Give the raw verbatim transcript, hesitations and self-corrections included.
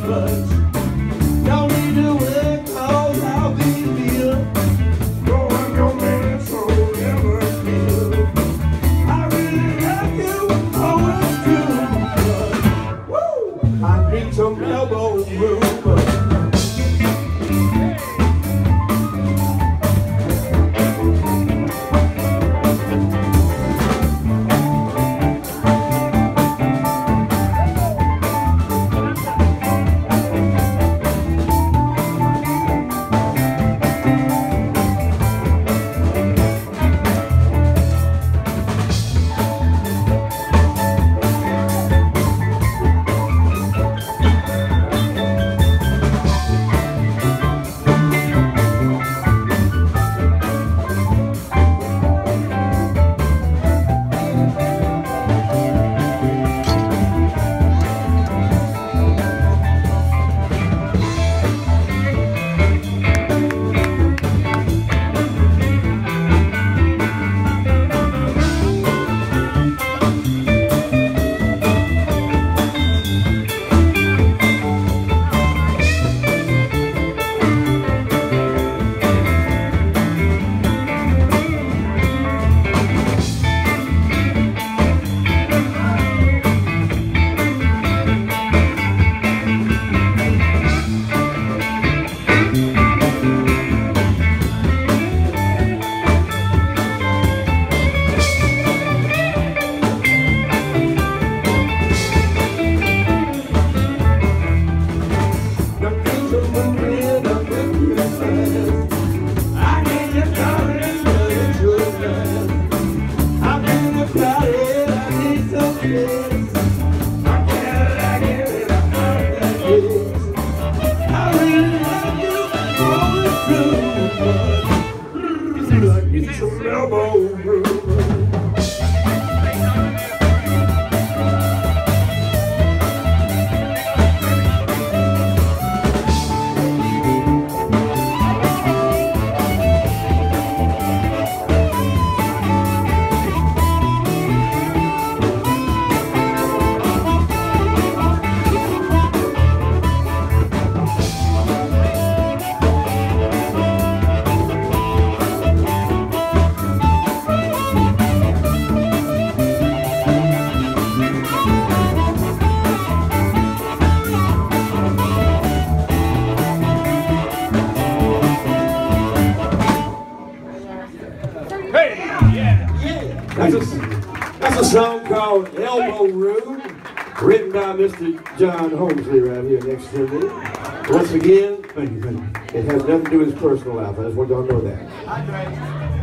much. Don't need to work, cause I'll be here. No, I'm your man, so never feel. I really love you, oh it's true. But, woo, I need some elbow room. That's a, that's a song called Elbow Room, written by Mister John Holmesley right here next to me. Once again, thank you, thank you. It has nothing to do with his personal life. I just want y'all to know that.